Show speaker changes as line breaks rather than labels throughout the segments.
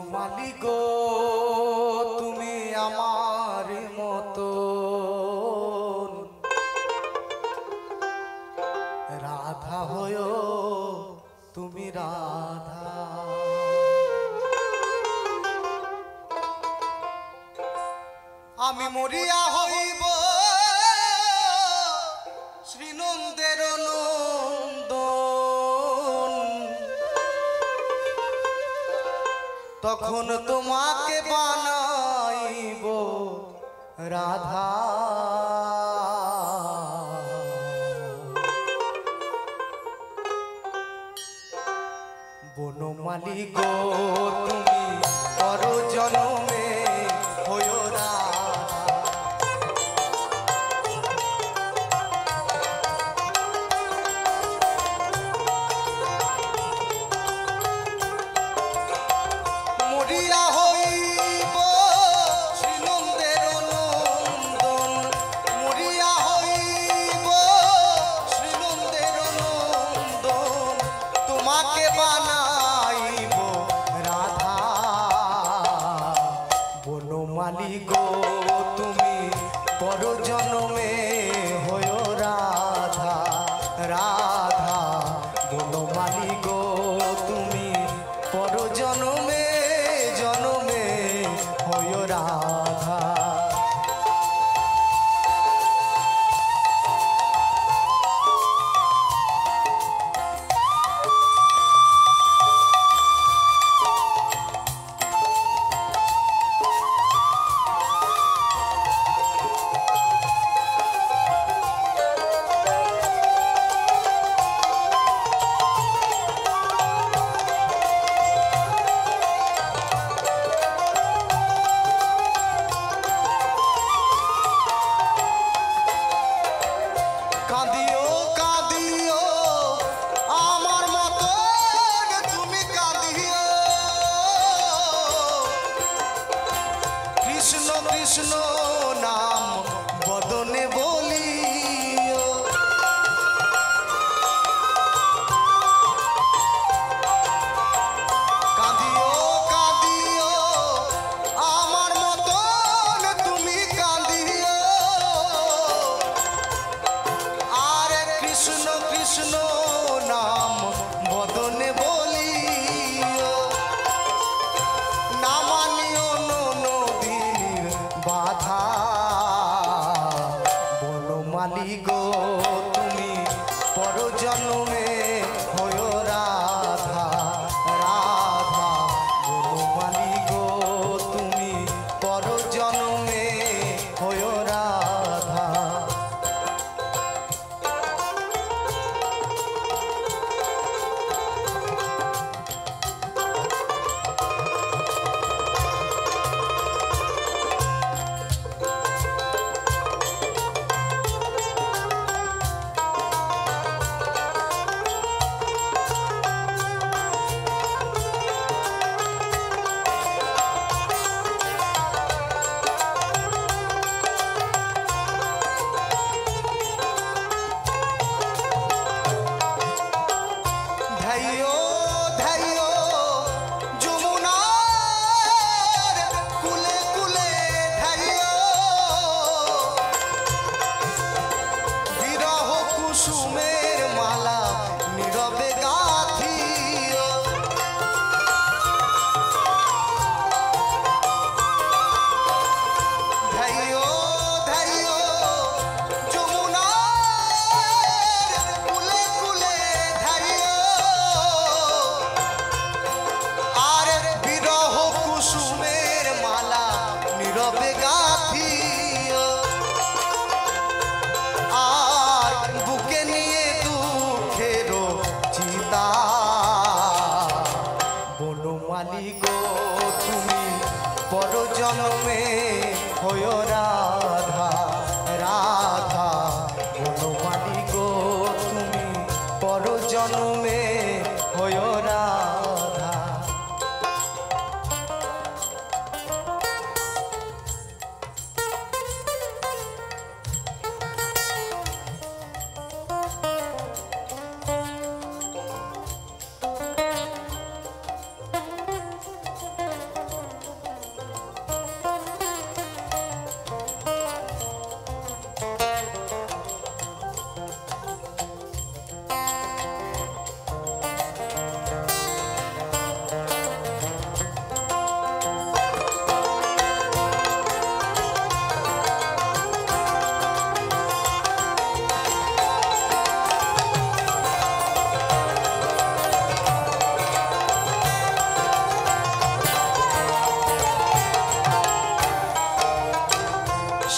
বনমালী গো তুমি আমার মতো রাধা হয় তুমি রাধা আমি মরিয়া হইব শ্রীনন্দের নন্দন তখন তোমাকে বানাইব রাধা বনমালী গো তুমি পর জনমে হয়ো বনমালী গো তুমি পর জনমে হয়ো রাধা রাধা বনমালী গো তুমি পর জনমে জনমে হয়ো রাধা কৃষ্ণ নাম বদনে বলিও কাঁদিও কাঁদিও আমার মতন তুমি কাঁদিও আর কৃষ্ণ কৃষ্ণ নাম বদনে বলিও না মানিও বাধা বনমালী গো তুমি পর জন্মে হয়ো রাধা রাধা বনমালী গো তুমি পর জন্মে হয়ো রাধা কুসুমের মালা নীরবে গাথিও ধাইও ধাইও যমুনার কুলে কুলে ধাইও আর বিরহ কুসুমের মালা নীরবে গাথিও বুকে নিয়ে দুঃখের চিতা বনমালী গো তুমি পর জন্মে হয়ো রাধা রাধা বনমালী গো তুমি পর জন্মে হয়ো রাধা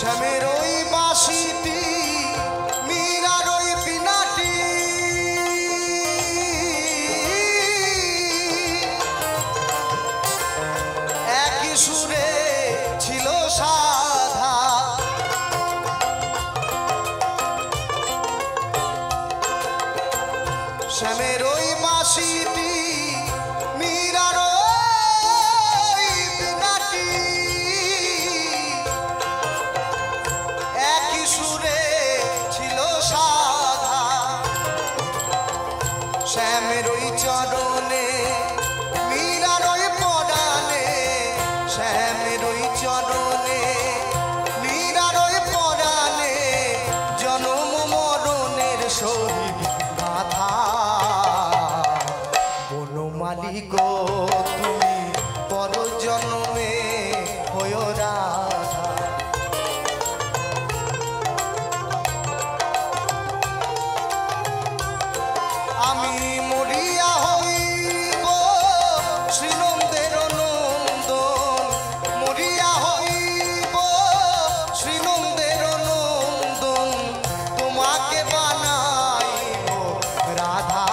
শ্যামের ওই বাঁশিটি মীরার ওই বিনাটি একই সুরে ছিল সাধা। শ্যামের ওই বাঁশিটি মীরার ওই বিনাটি একই সুরে ছিল সাধা। শ্যামের ওই চরণে মীরার ওই পরাণে, শ্যামের ওই চরণে মীরার ওই পরাণে জনম মরণের সহিত গাথা। বনমালী গো তুমি পর জন্মে হয়ো রাধা। আমি মরিয়া হইব শ্রীনন্দের নন্দন, মরিয়া হইব শ্রীনন্দের নন্দন, তোমাকে বানাইব রাধা।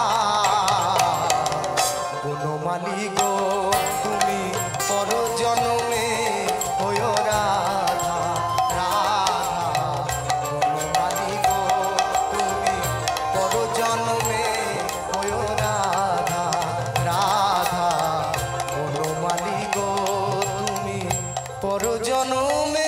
বনমালী গো তুমি পর জন্মে হয়ো রাধা রাধা। বনমালী গো তুমি পর জন্মে হয়ো রাধা রাধা। বনমালী গো তুমি পর জন্মে